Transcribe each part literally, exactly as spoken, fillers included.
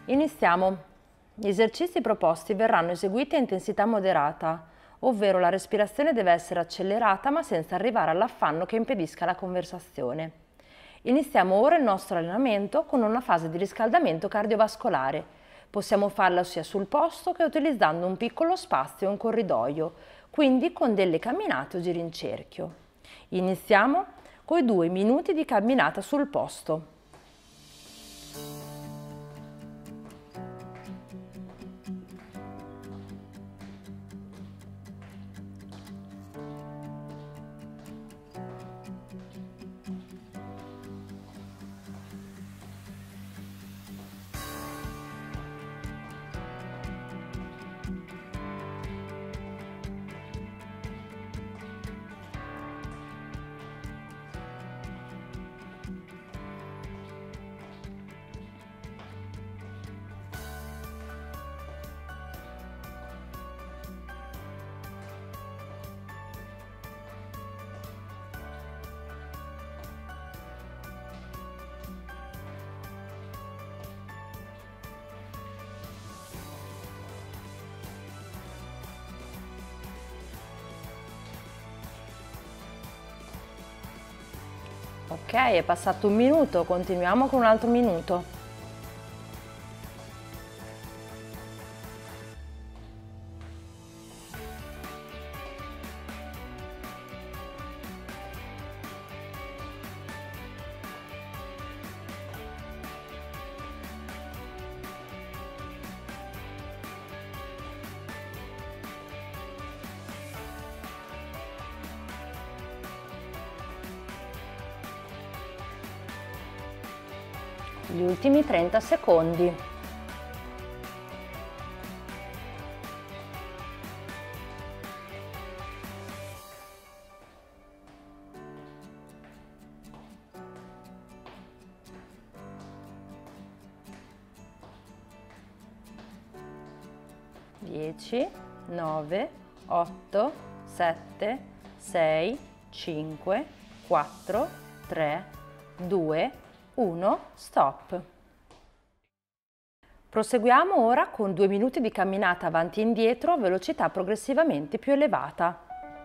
Iniziamo. Gli esercizi proposti verranno eseguiti a intensità moderata, ovvero la respirazione deve essere accelerata ma senza arrivare all'affanno che impedisca la conversazione. Iniziamo ora il nostro allenamento con una fase di riscaldamento cardiovascolare. Possiamo farla sia sul posto che utilizzando un piccolo spazio e un corridoio, quindi con delle camminate o giri in cerchio. Iniziamo con i due minuti di camminata sul posto. Ok, è passato un minuto, continuiamo con un altro minuto. Gli ultimi trenta secondi. dieci, nove, otto, sette, sei, cinque, quattro, tre, due, uno, stop. Proseguiamo ora con due minuti di camminata avanti e indietro a velocità progressivamente più elevata.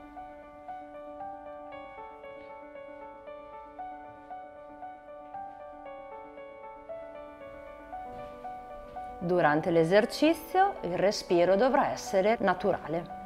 Durante l'esercizio il respiro dovrà essere naturale.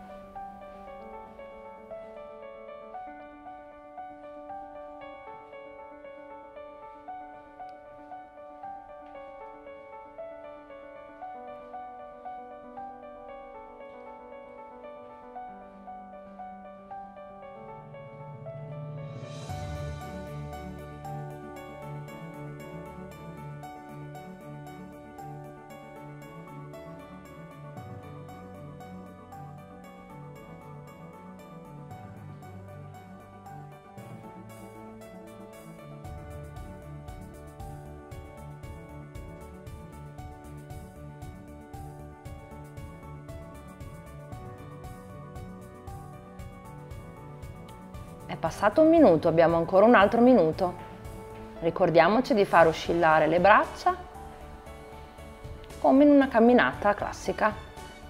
È passato un minuto, abbiamo ancora un altro minuto. Ricordiamoci di far oscillare le braccia come in una camminata classica.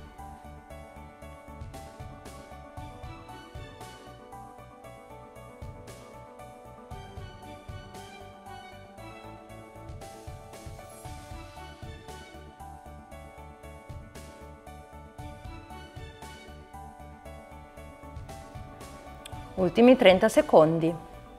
Ultimi trenta secondi.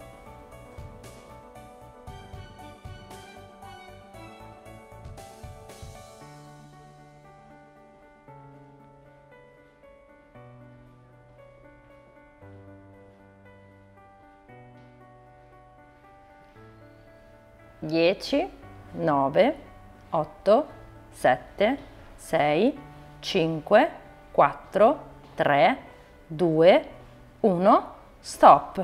dieci, nove, otto, sette, sei, cinque, quattro, tre, due, uno. Stop.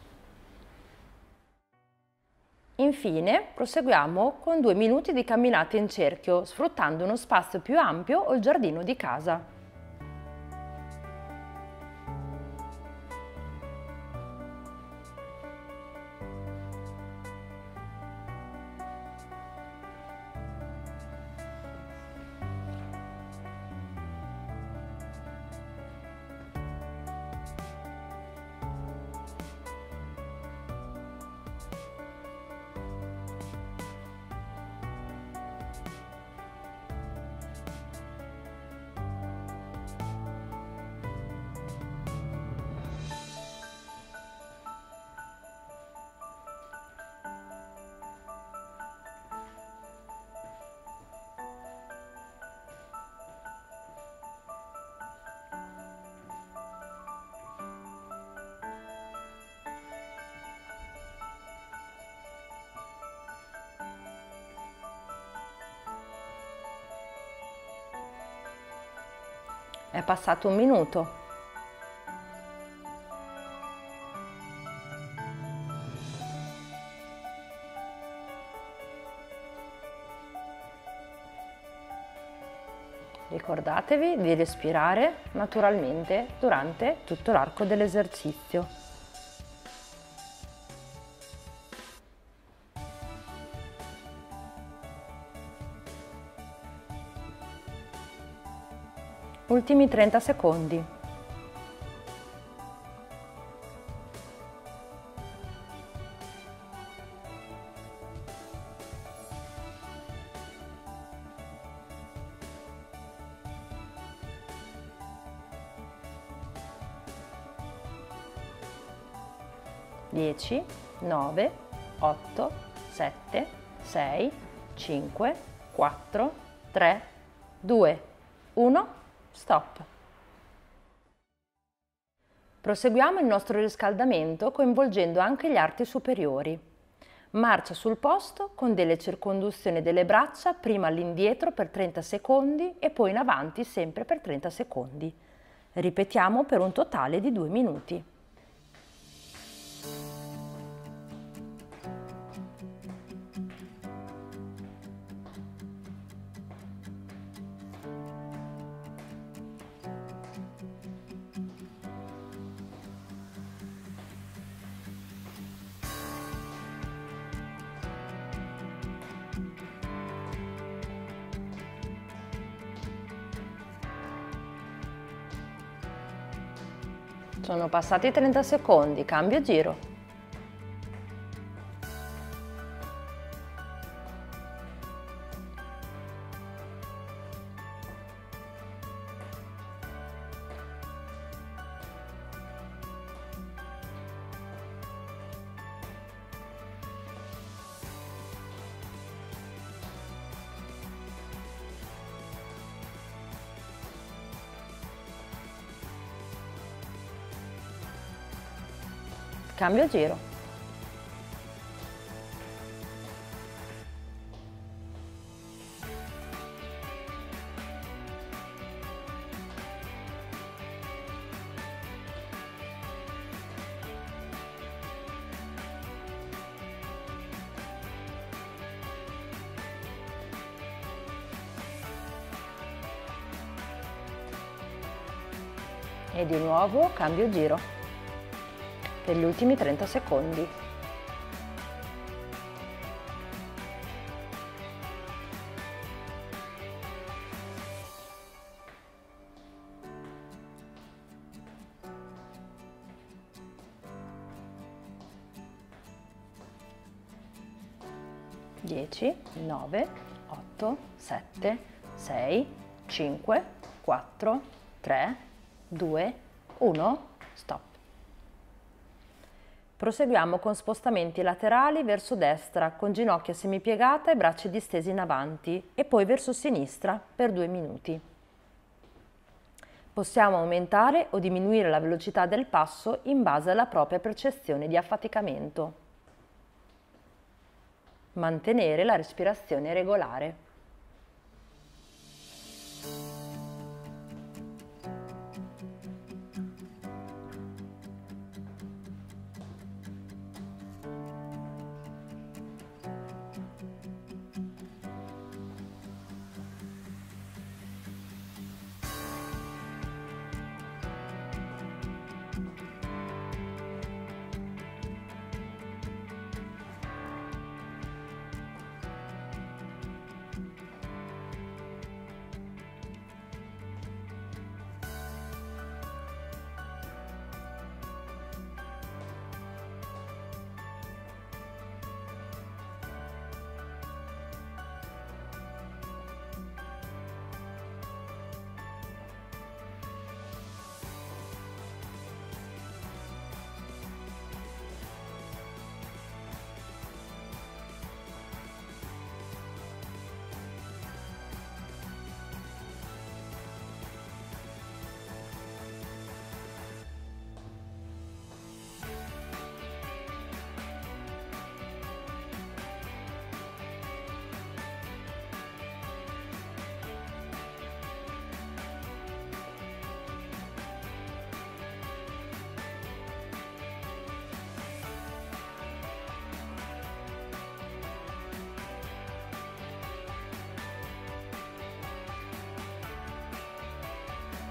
Infine proseguiamo con due minuti di camminata in cerchio, sfruttando uno spazio più ampio o il giardino di casa. È passato un minuto. Ricordatevi di respirare naturalmente durante tutto l'arco dell'esercizio. Ultimi trenta secondi. dieci, nove, otto, sette, sei, cinque, quattro, tre, due, uno, stop. Proseguiamo il nostro riscaldamento coinvolgendo anche gli arti superiori. Marcia sul posto con delle circonduzioni delle braccia, prima all'indietro per trenta secondi e poi in avanti sempre per trenta secondi. Ripetiamo per un totale di due minuti. Sono passati trenta secondi, cambio giro. Cambio giro. E di nuovo cambio giro per gli ultimi trenta secondi. dieci, nove, otto, sette, sei, cinque, quattro, tre, due, uno, stop. Proseguiamo con spostamenti laterali verso destra, con ginocchia semipiegata e braccia distesi in avanti, e poi verso sinistra per due minuti. Possiamo aumentare o diminuire la velocità del passo in base alla propria percezione di affaticamento. Mantenere la respirazione regolare.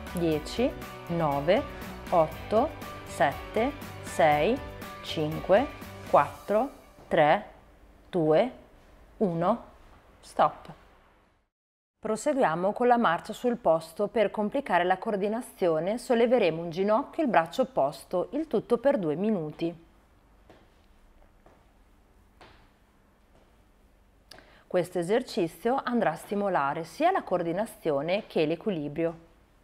dieci, nove, otto, sette, sei, cinque, quattro, tre, due, uno, stop. Proseguiamo con la marcia sul posto. Per complicare la coordinazione solleveremo un ginocchio e il braccio opposto, il tutto per due minuti. Questo esercizio andrà a stimolare sia la coordinazione che l'equilibrio.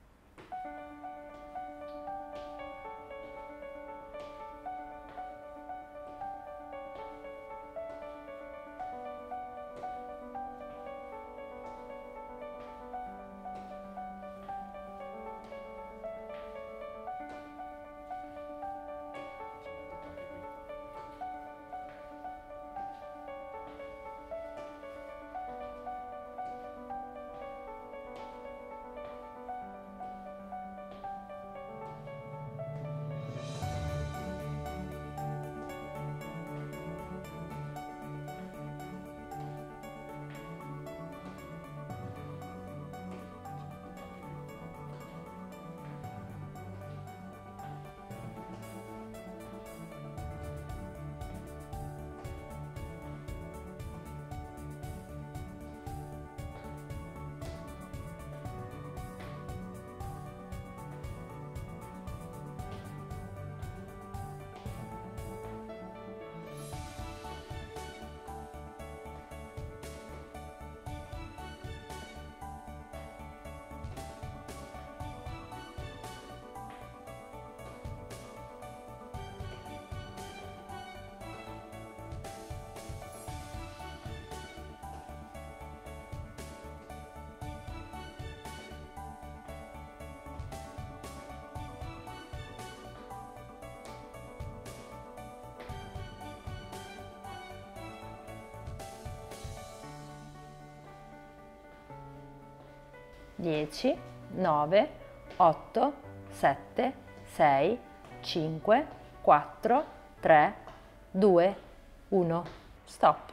dieci, nove, otto, sette, sei, cinque, quattro, tre, due, uno, stop.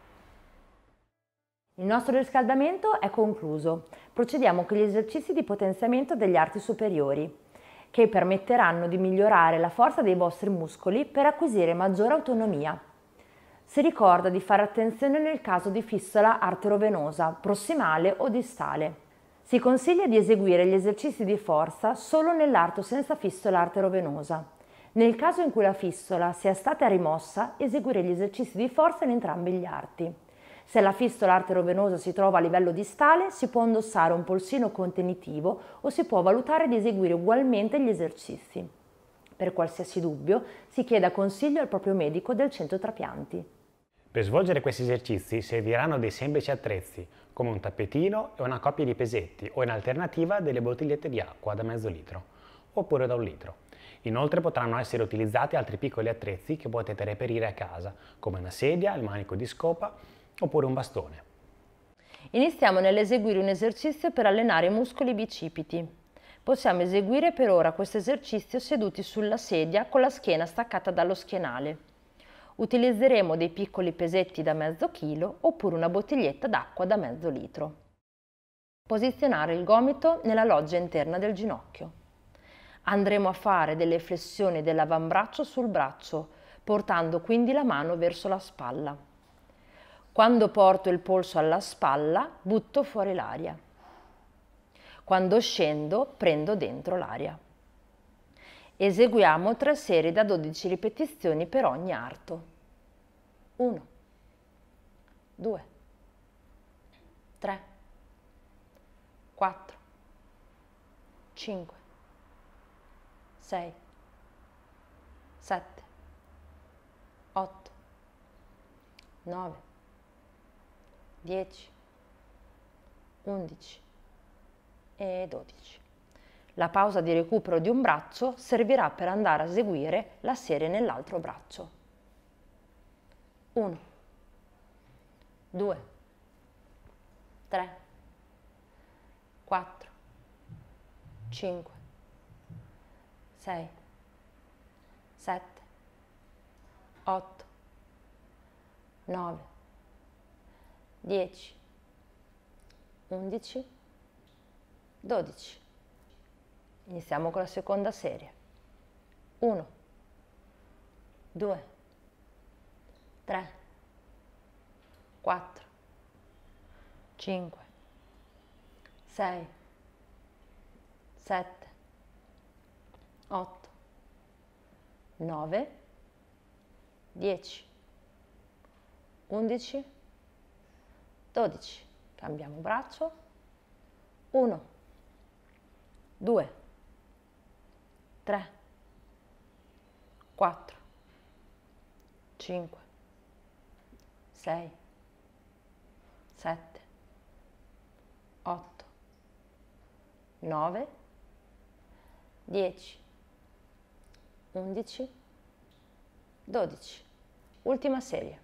Il nostro riscaldamento è concluso. Procediamo con gli esercizi di potenziamento degli arti superiori, che permetteranno di migliorare la forza dei vostri muscoli per acquisire maggiore autonomia. Si ricorda di fare attenzione nel caso di fistola arterovenosa, prossimale o distale. Si consiglia di eseguire gli esercizi di forza solo nell'arto senza fistola arterovenosa. Nel caso in cui la fistola sia stata rimossa, eseguire gli esercizi di forza in entrambi gli arti. Se la fistola arterovenosa si trova a livello distale, si può indossare un polsino contenitivo o si può valutare di eseguire ugualmente gli esercizi. Per qualsiasi dubbio, si chieda consiglio al proprio medico del centro trapianti. Per svolgere questi esercizi serviranno dei semplici attrezzi, come un tappetino e una coppia di pesetti o in alternativa delle bottigliette di acqua da mezzo litro, oppure da un litro. Inoltre potranno essere utilizzati altri piccoli attrezzi che potete reperire a casa, come una sedia, il manico di scopa oppure un bastone. Iniziamo nell'eseguire un esercizio per allenare i muscoli bicipiti. Possiamo eseguire per ora questo esercizio seduti sulla sedia con la schiena staccata dallo schienale. Utilizzeremo dei piccoli pesetti da mezzo chilo oppure una bottiglietta d'acqua da mezzo litro. Posizionare il gomito nella loggia interna del ginocchio. Andremo a fare delle flessioni dell'avambraccio sul braccio, portando quindi la mano verso la spalla. Quando porto il polso alla spalla, butto fuori l'aria. Quando scendo, prendo dentro l'aria. Eseguiamo tre serie da dodici ripetizioni per ogni arto. uno, due, tre, quattro, cinque, sei, sette, otto, nove, dieci, undici e dodici. La pausa di recupero di un braccio servirà per andare a eseguire la serie nell'altro braccio. uno, due, tre, quattro, cinque, sei, sette, otto, nove, dieci, undici, dodici. Iniziamo con la seconda serie. uno, due, tre, quattro, cinque, sei, sette, otto, nove, dieci, undici, dodici. Cambiamo braccio. uno, due, tre, quattro, cinque, sei, sette, otto, nove, dieci, undici, dodici. Ultima serie.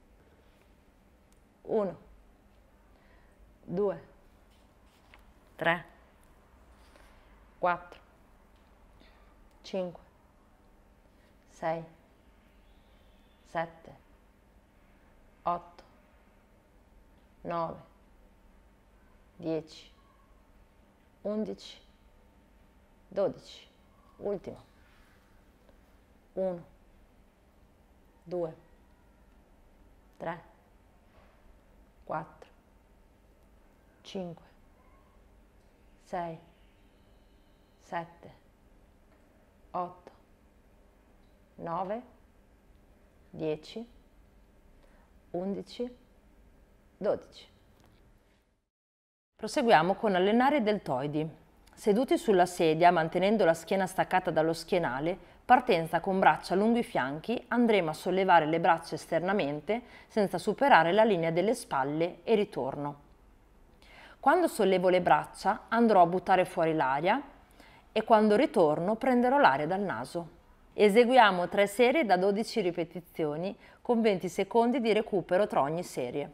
uno, due, tre, quattro, cinque, sei, sette, otto, nove, dieci, undici, dodici. Ultimo. uno, due, tre, quattro, cinque, sei, sette, otto, nove, dieci, undici, dodici. Proseguiamo con allenare i deltoidi. Seduti sulla sedia, mantenendo la schiena staccata dallo schienale, partenza con braccia lungo i fianchi, andremo a sollevare le braccia esternamente senza superare la linea delle spalle e ritorno. Quando sollevo le braccia andrò a buttare fuori l'aria e quando ritorno prenderò l'aria dal naso. Eseguiamo tre serie da dodici ripetizioni con venti secondi di recupero tra ogni serie.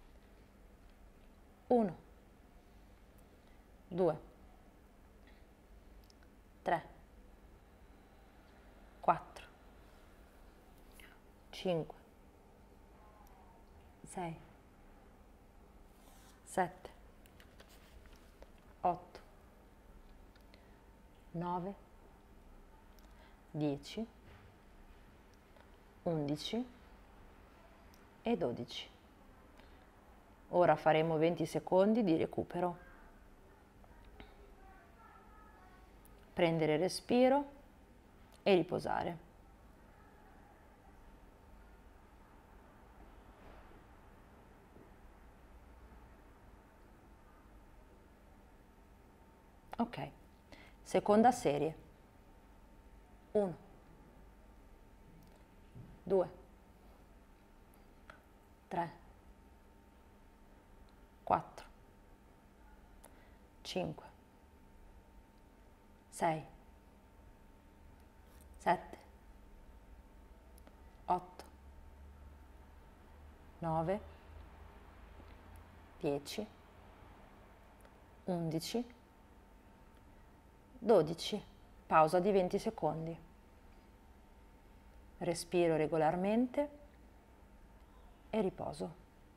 uno, due, tre, quattro, cinque, sei, sette, otto, nove, dieci, undici e dodici. Ora faremo venti secondi di recupero. Prendere respiro e riposare. Ok, seconda serie. uno, due, tre, quattro, cinque, sei, sette, otto, nove, dieci, undici, dodici. Pausa di venti secondi. Respiro regolarmente e riposo.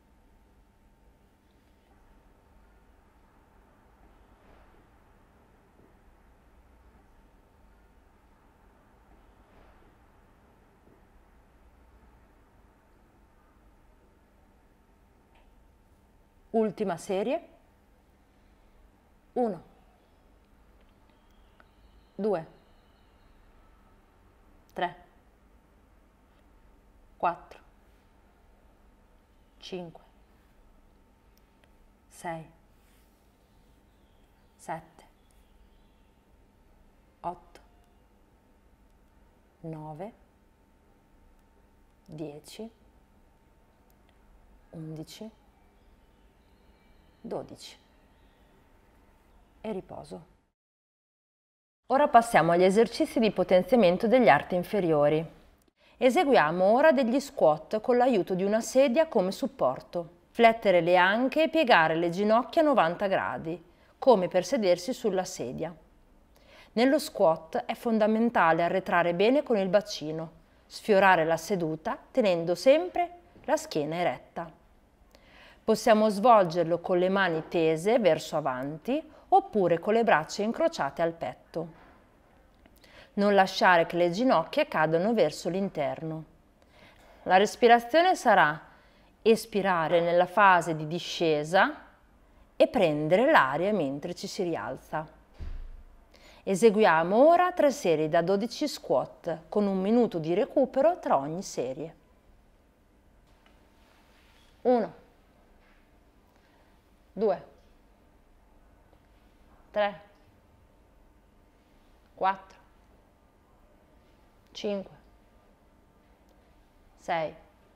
Ultima serie. uno, due, tre, quattro, cinque, sei, sette, otto, nove, dieci, undici, dodici e riposo. Ora passiamo agli esercizi di potenziamento degli arti inferiori. Eseguiamo ora degli squat con l'aiuto di una sedia come supporto. Flettere le anche e piegare le ginocchia a novanta gradi, come per sedersi sulla sedia. Nello squat è fondamentale arretrare bene con il bacino, sfiorare la seduta tenendo sempre la schiena eretta. Possiamo svolgerlo con le mani tese verso avanti oppure con le braccia incrociate al petto. Non lasciare che le ginocchia cadano verso l'interno. La respirazione sarà espirare nella fase di discesa e prendere l'aria mentre ci si rialza. Eseguiamo ora tre serie da dodici squat con un minuto di recupero tra ogni serie. uno, due, tre, quattro, cinque, sei,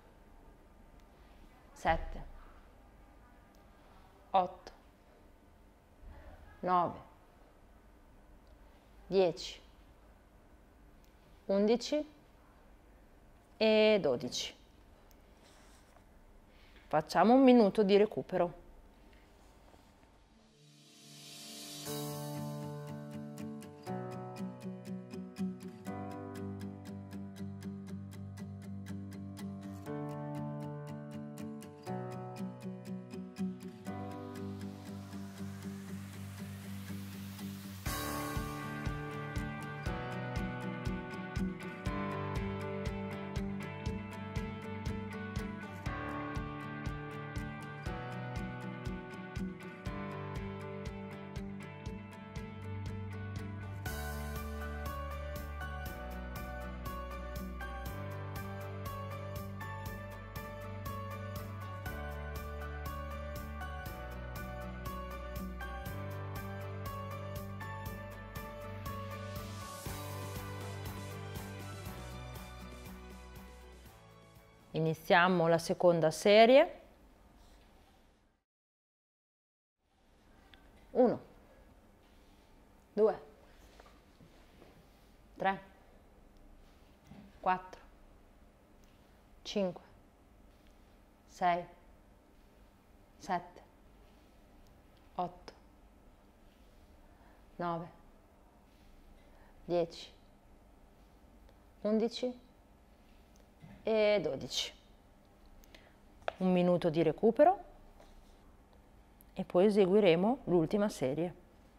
sette, otto, nove, dieci, undici e dodici. Facciamo un minuto di recupero. Iniziamo la seconda serie. uno, due, tre, quattro, cinque, sei, sette, otto, nove, dieci, undici e dodici. Un minuto di recupero e poi eseguiremo l'ultima serie.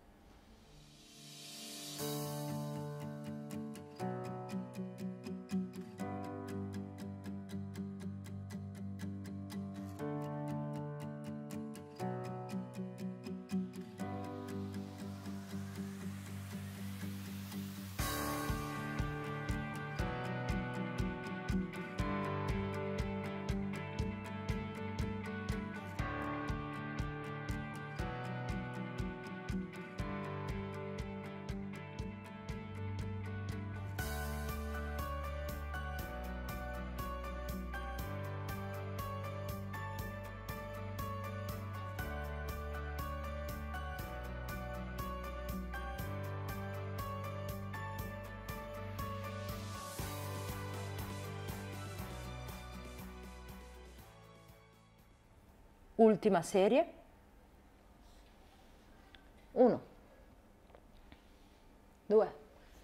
Ultima serie. uno, due,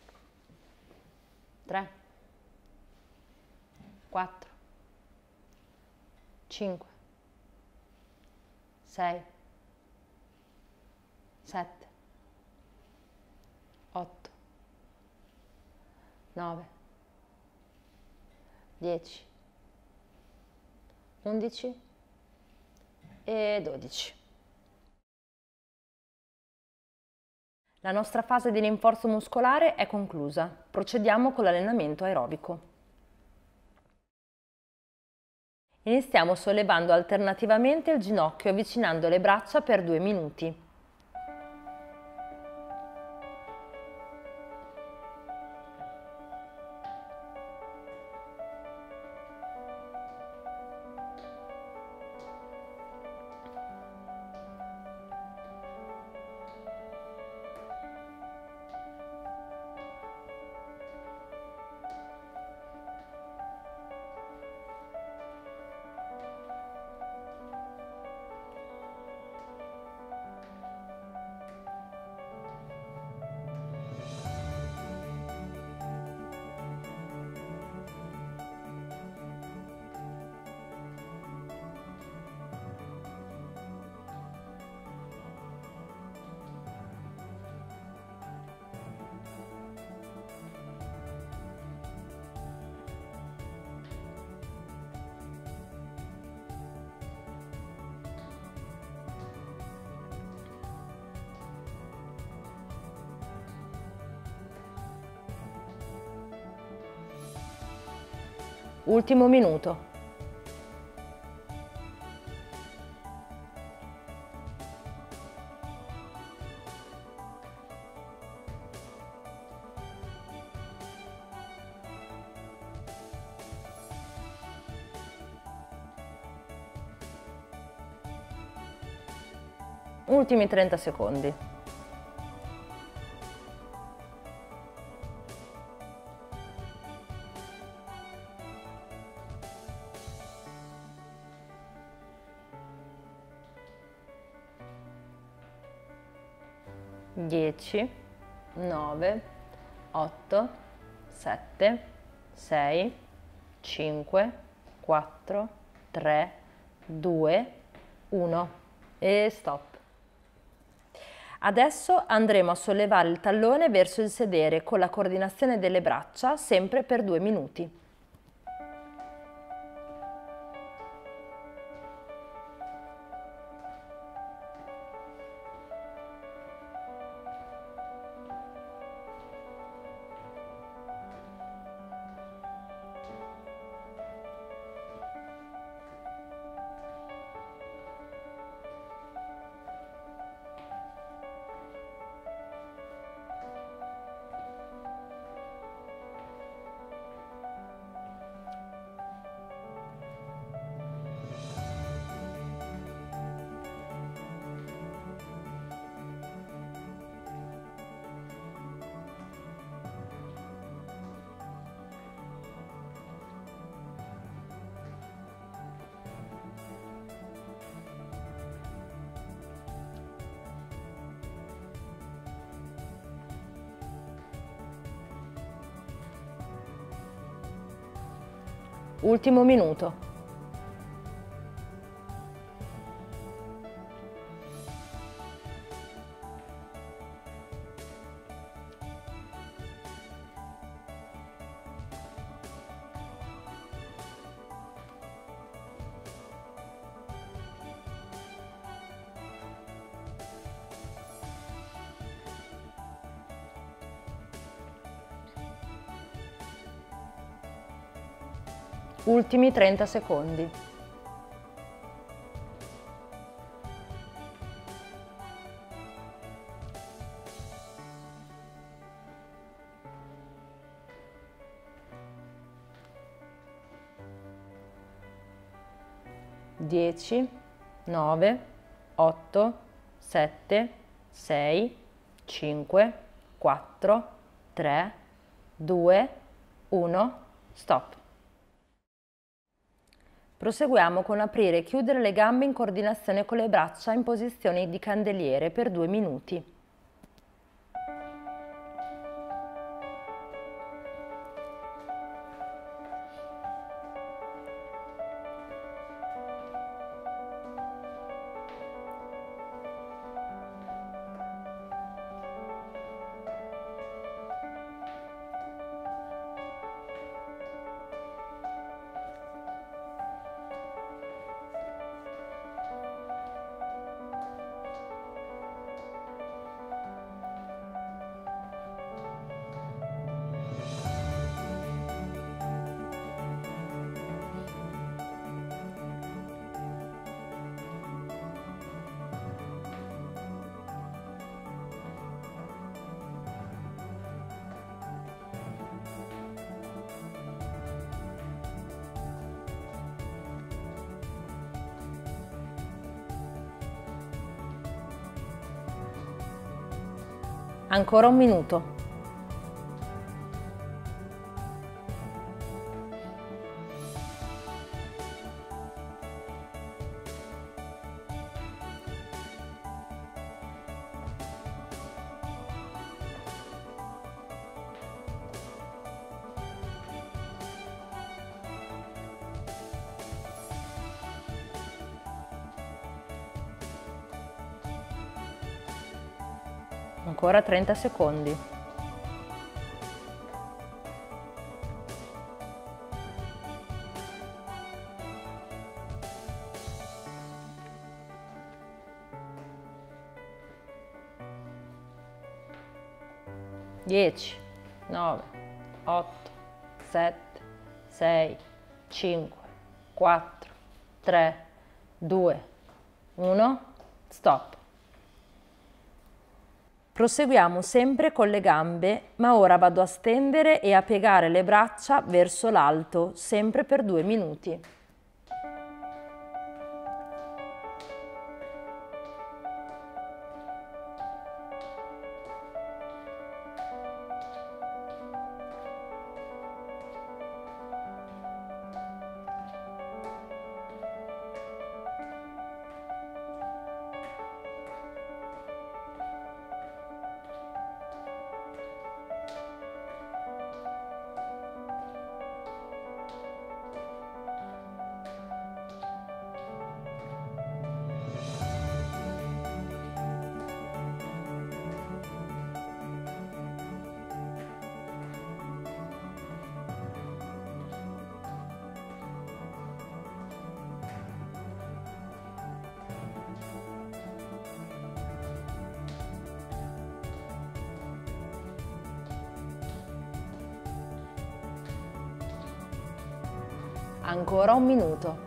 tre, quattro, cinque, sei, sette, otto, nove, dieci, undici e dodici. La nostra fase di rinforzo muscolare è conclusa. Procediamo con l'allenamento aerobico. Iniziamo sollevando alternativamente il ginocchio e avvicinando le braccia per due minuti. Ultimo minuto. Ultimi trenta secondi. dieci, nove, otto, sette, sei, cinque, quattro, tre, due, uno e stop. Adesso andremo a sollevare il tallone verso il sedere con la coordinazione delle braccia, sempre per due minuti. Ultimo minuto. Ultimi trenta secondi. dieci, nove, otto, sette, sei, cinque, quattro, tre, due, uno, stop. Proseguiamo con aprire e chiudere le gambe in coordinazione con le braccia in posizione di candeliere per due minuti. Ancora un minuto. Ancora trenta secondi. dieci, nove, otto, sette, sei, cinque, quattro, tre, due, uno, stop. Proseguiamo sempre con le gambe, ma ora vado a stendere e a piegare le braccia verso l'alto, sempre per due minuti. Ancora un minuto.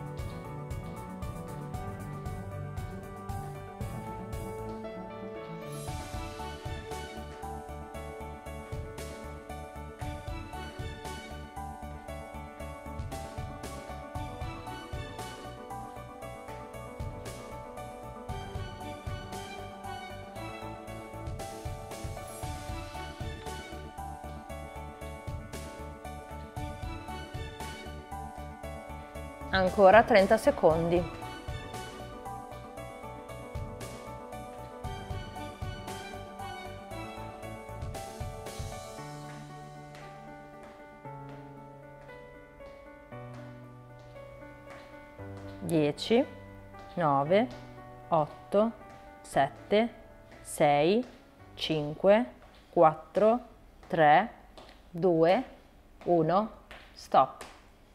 Ancora trenta secondi. dieci, nove, otto, sette, sei, cinque, quattro, tre, due, uno, stop.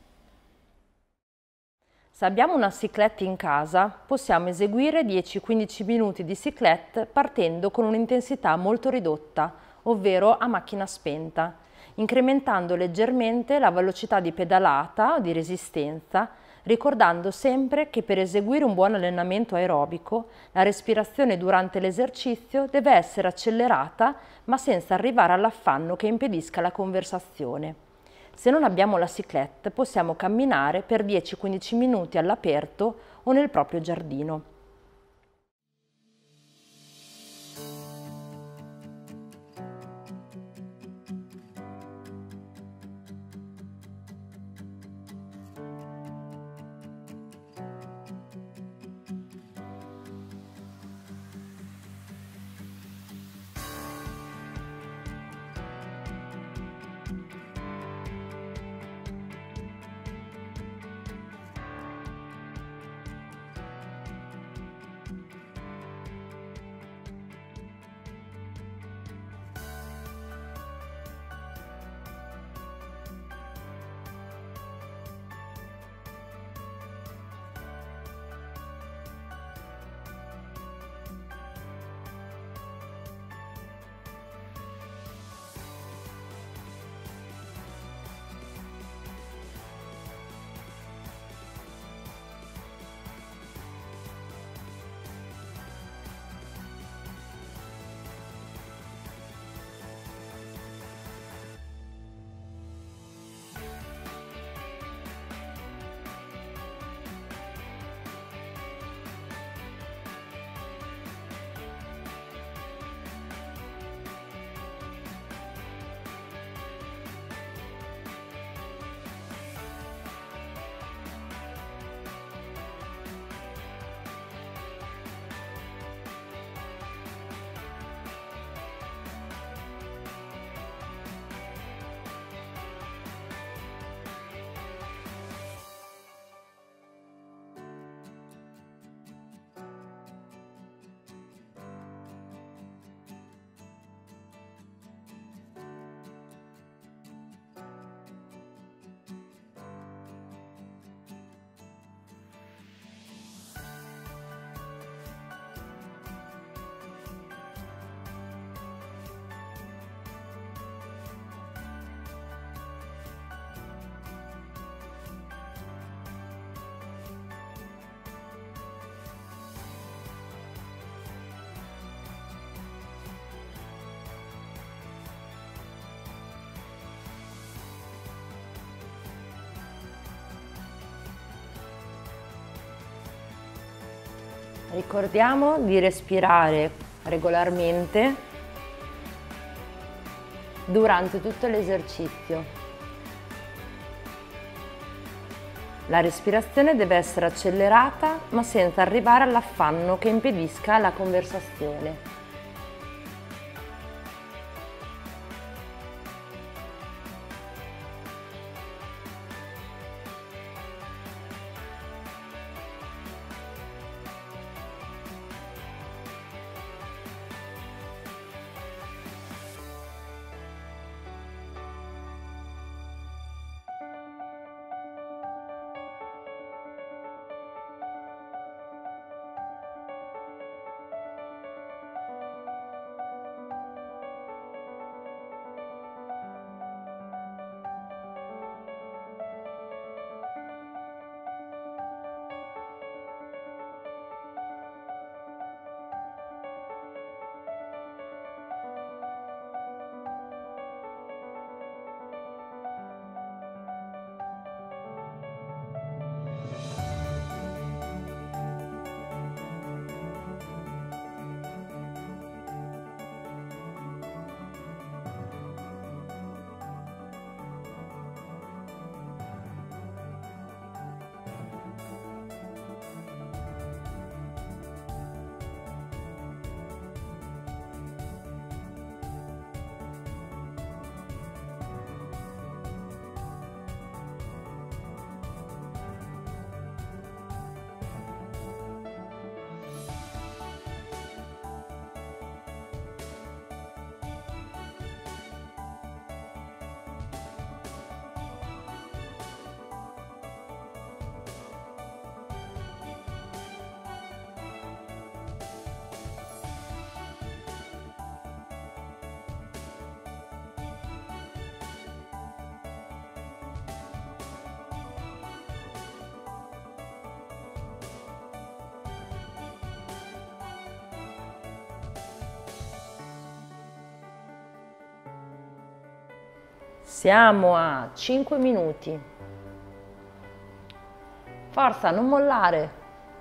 Se abbiamo una cyclette in casa, possiamo eseguire dieci quindici minuti di cyclette partendo con un'intensità molto ridotta, ovvero a macchina spenta, incrementando leggermente la velocità di pedalata o di resistenza, ricordando sempre che per eseguire un buon allenamento aerobico, la respirazione durante l'esercizio deve essere accelerata, ma senza arrivare all'affanno che impedisca la conversazione. Se non abbiamo la cyclette, possiamo camminare per dieci quindici minuti all'aperto o nel proprio giardino. Ricordiamo di respirare regolarmente durante tutto l'esercizio. La respirazione deve essere accelerata ma senza arrivare all'affanno che impedisca la conversazione. Siamo a cinque minuti. Forza, non mollare.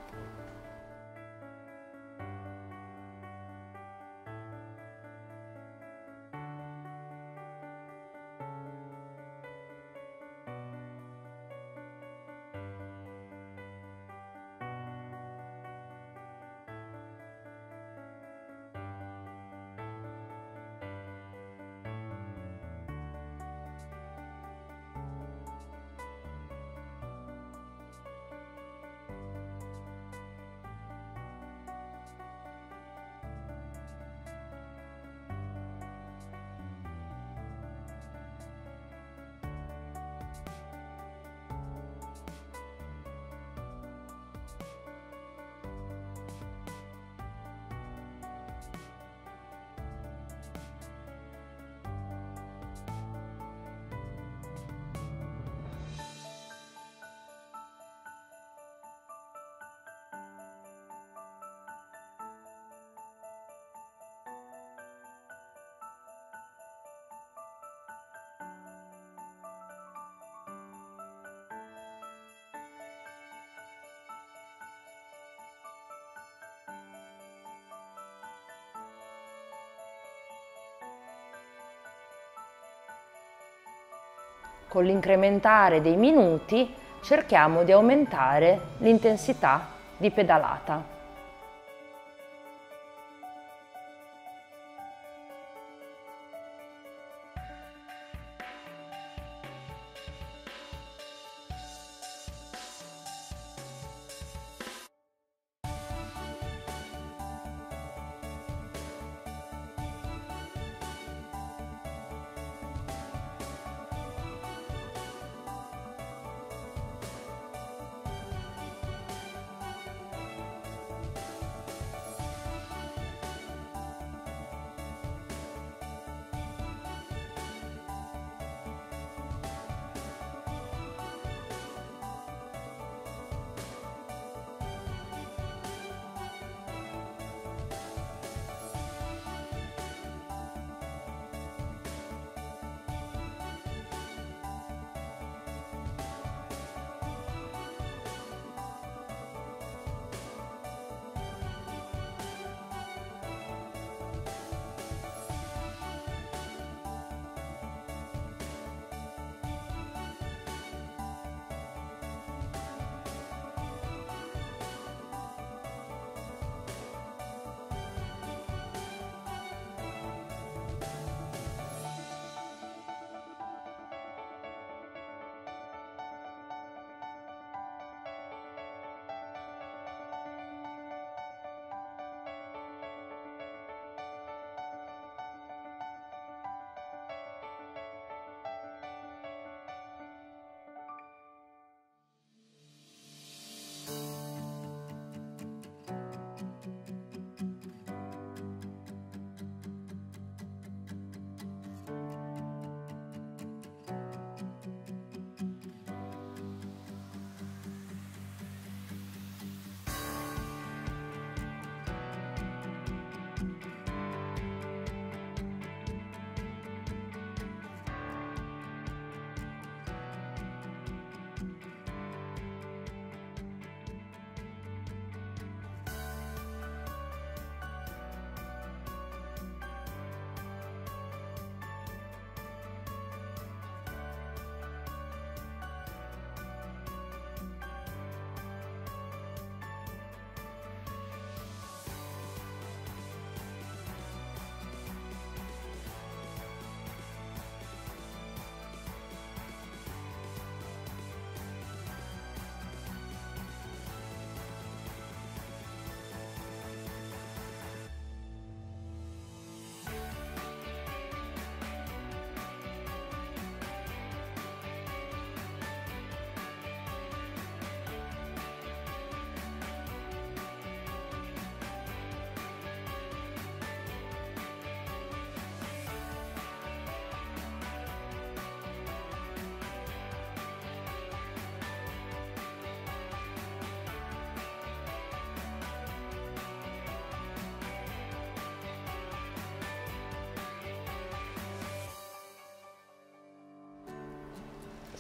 Con l'incrementare dei minuti cerchiamo di aumentare l'intensità di pedalata.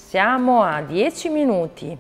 Siamo a dieci minuti.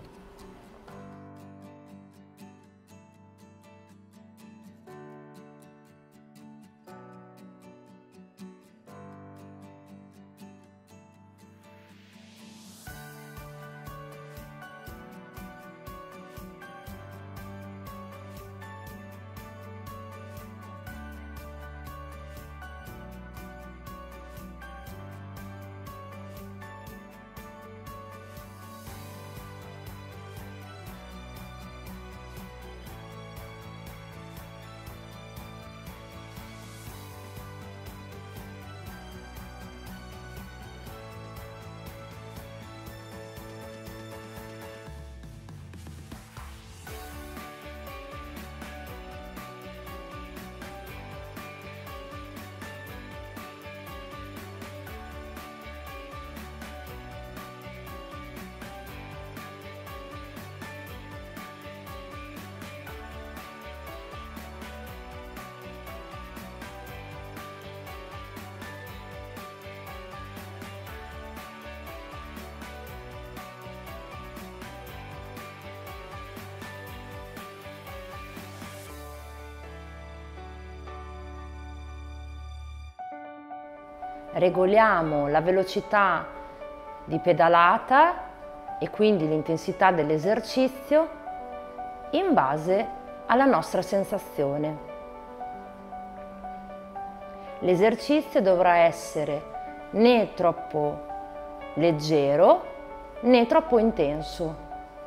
Regoliamo la velocità di pedalata e quindi l'intensità dell'esercizio in base alla nostra sensazione. L'esercizio dovrà essere né troppo leggero né troppo intenso.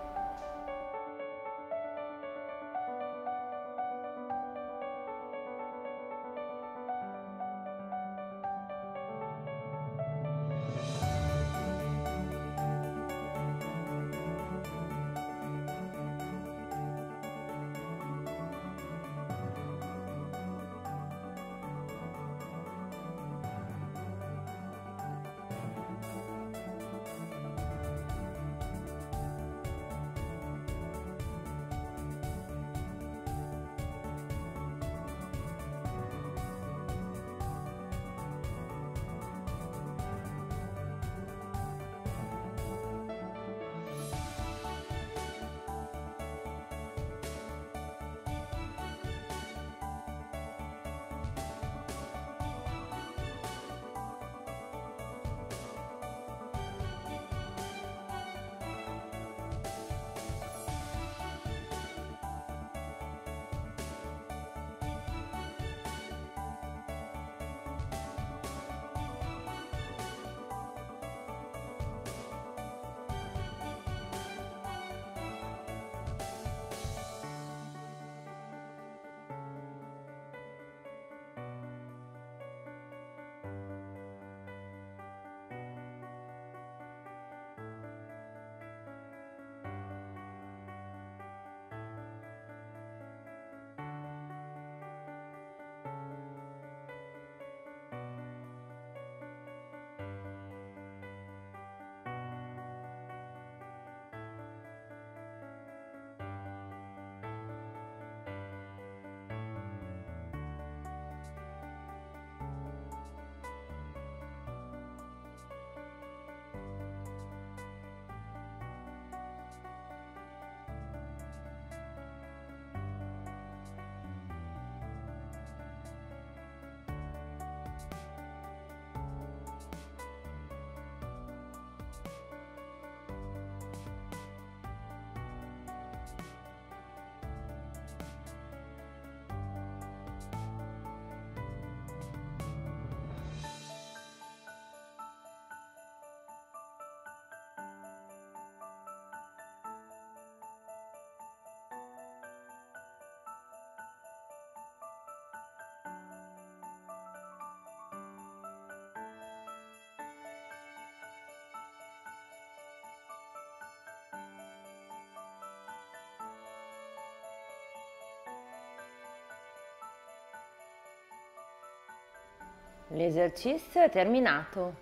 L'esercizio è terminato.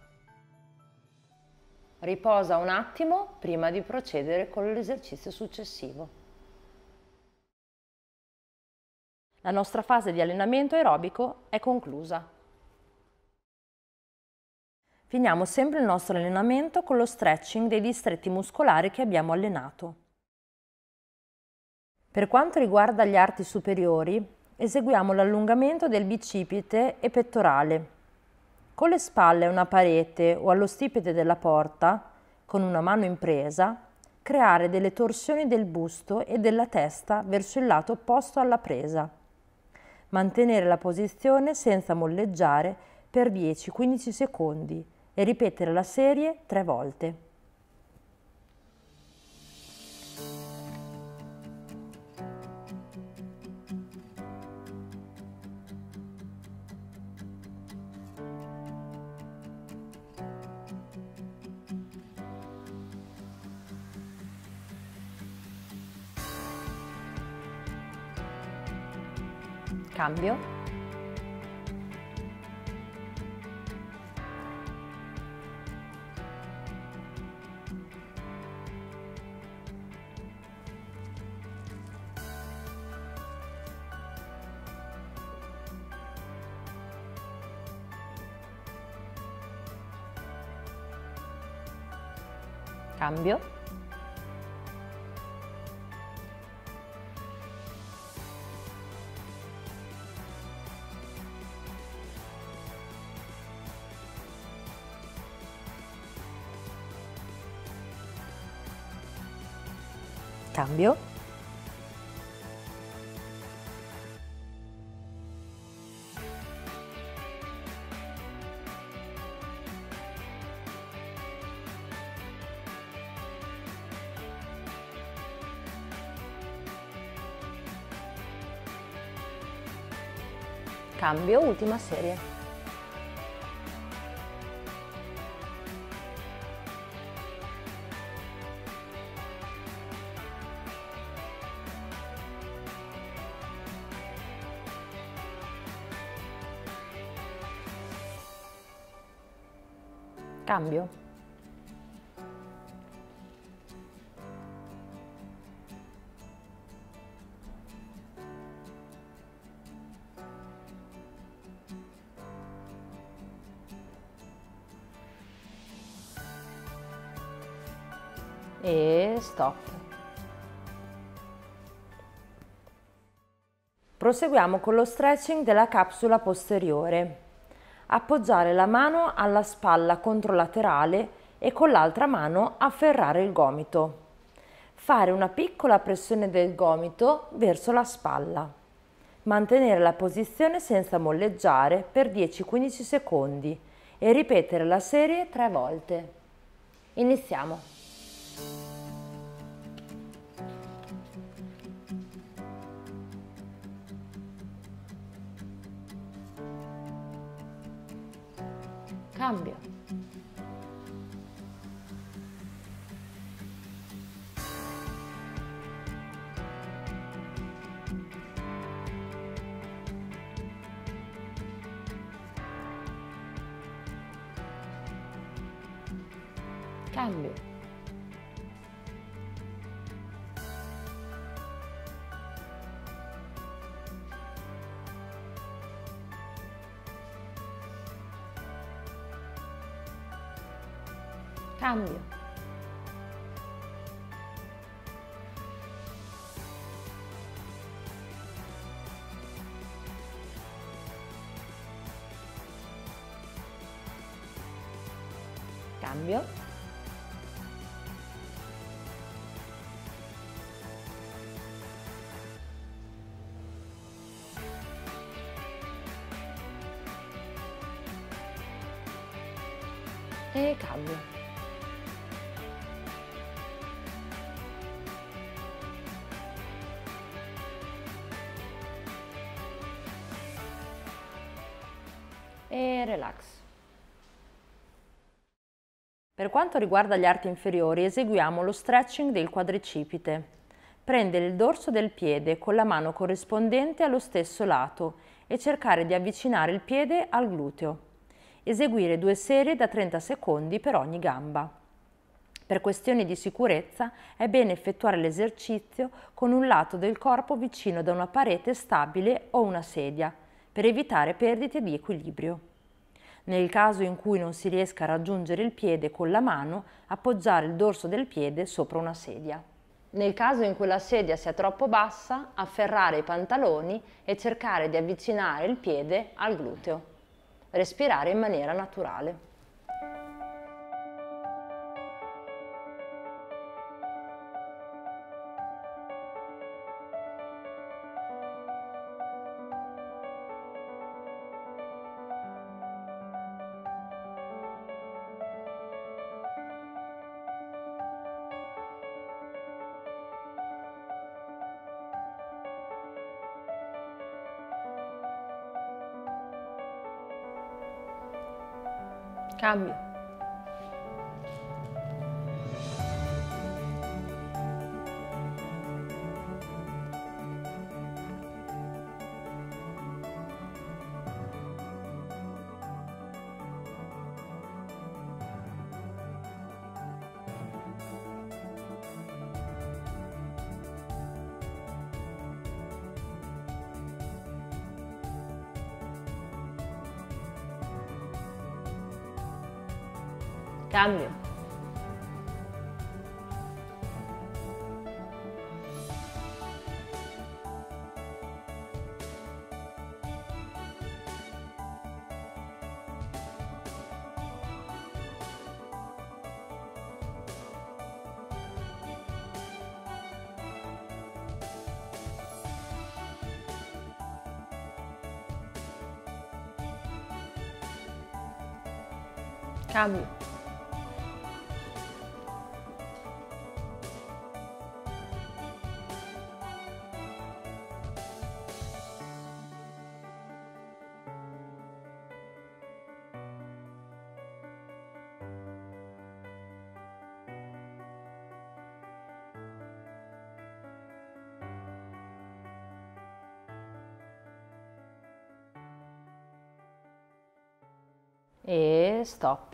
Riposa un attimo prima di procedere con l'esercizio successivo. La nostra fase di allenamento aerobico è conclusa. Finiamo sempre il nostro allenamento con lo stretching dei distretti muscolari che abbiamo allenato. Per quanto riguarda gli arti superiori, eseguiamo l'allungamento del bicipite e pettorale. Con le spalle a una parete o allo stipite della porta, con una mano in presa, creare delle torsioni del busto e della testa verso il lato opposto alla presa. Mantenere la posizione senza molleggiare per dieci quindici secondi e ripetere la serie tre volte. Cambio. Cambio. Cambio. Cambio, ultima serie. Cambio. E stop. Proseguiamo con lo stretching della capsula posteriore. Appoggiare la mano alla spalla controlaterale e con l'altra mano afferrare il gomito. Fare una piccola pressione del gomito verso la spalla. Mantenere la posizione senza molleggiare per dieci quindici secondi e ripetere la serie tre volte. Iniziamo. Cambio. Cambio. Cambio. Cambio. E cambio. E relax. Per quanto riguarda gli arti inferiori, eseguiamo lo stretching del quadricipite. Prendere il dorso del piede con la mano corrispondente allo stesso lato e cercare di avvicinare il piede al gluteo. Eseguire due serie da trenta secondi per ogni gamba. Per questioni di sicurezza è bene effettuare l'esercizio con un lato del corpo vicino da una parete stabile o una sedia, per evitare perdite di equilibrio. Nel caso in cui non si riesca a raggiungere il piede con la mano, appoggiare il dorso del piede sopra una sedia. Nel caso in cui la sedia sia troppo bassa, afferrare i pantaloni e cercare di avvicinare il piede al gluteo. Respirare in maniera naturale. Cambio. Cambio. Cambio. E stop.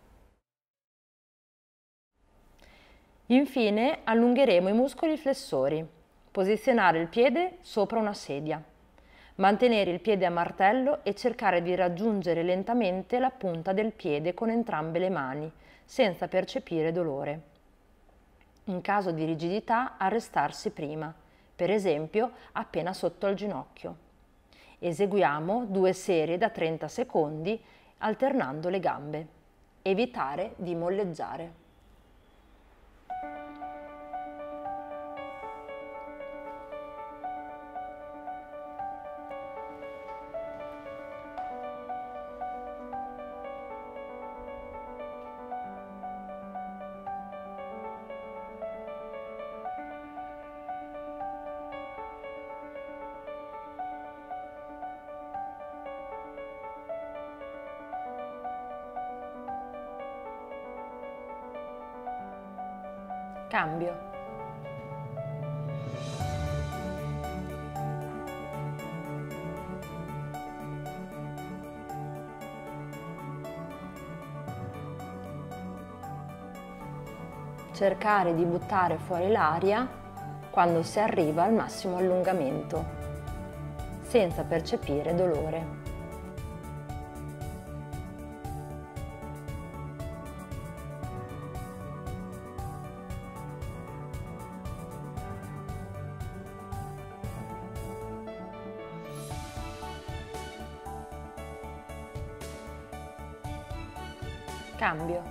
Infine allungheremo i muscoli flessori. Posizionare il piede sopra una sedia. Mantenere il piede a martello e cercare di raggiungere lentamente la punta del piede con entrambe le mani, senza percepire dolore. In caso di rigidità, arrestarsi prima, per esempio appena sotto al ginocchio. Eseguiamo due serie da trenta secondi alternando le gambe. Evitare di molleggiare. Cambio. Cercare di buttare fuori l'aria quando si arriva al massimo allungamento, senza percepire dolore. Cambio.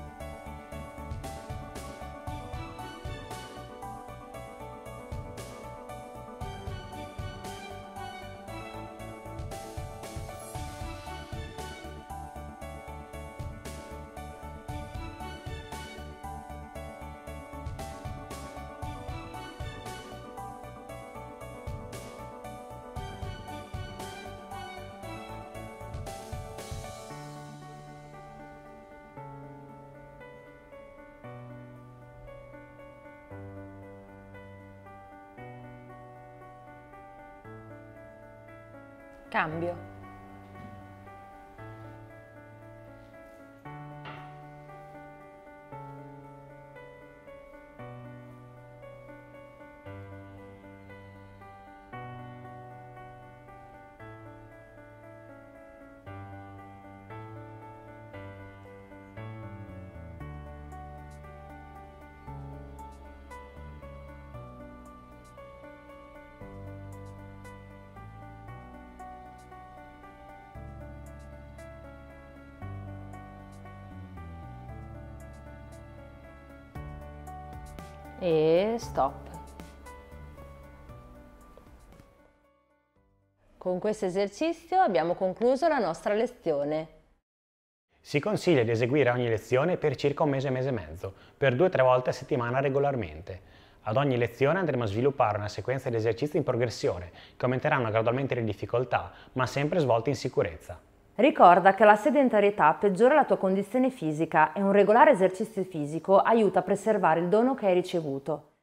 Cambio. E stop. Con questo esercizio abbiamo concluso la nostra lezione. Si consiglia di eseguire ogni lezione per circa un mese, mese e mezzo, per due o tre volte a settimana regolarmente. Ad ogni lezione andremo a sviluppare una sequenza di esercizi in progressione, che aumenteranno gradualmente le difficoltà, ma sempre svolti in sicurezza. Ricorda che la sedentarietà peggiora la tua condizione fisica e un regolare esercizio fisico aiuta a preservare il dono che hai ricevuto.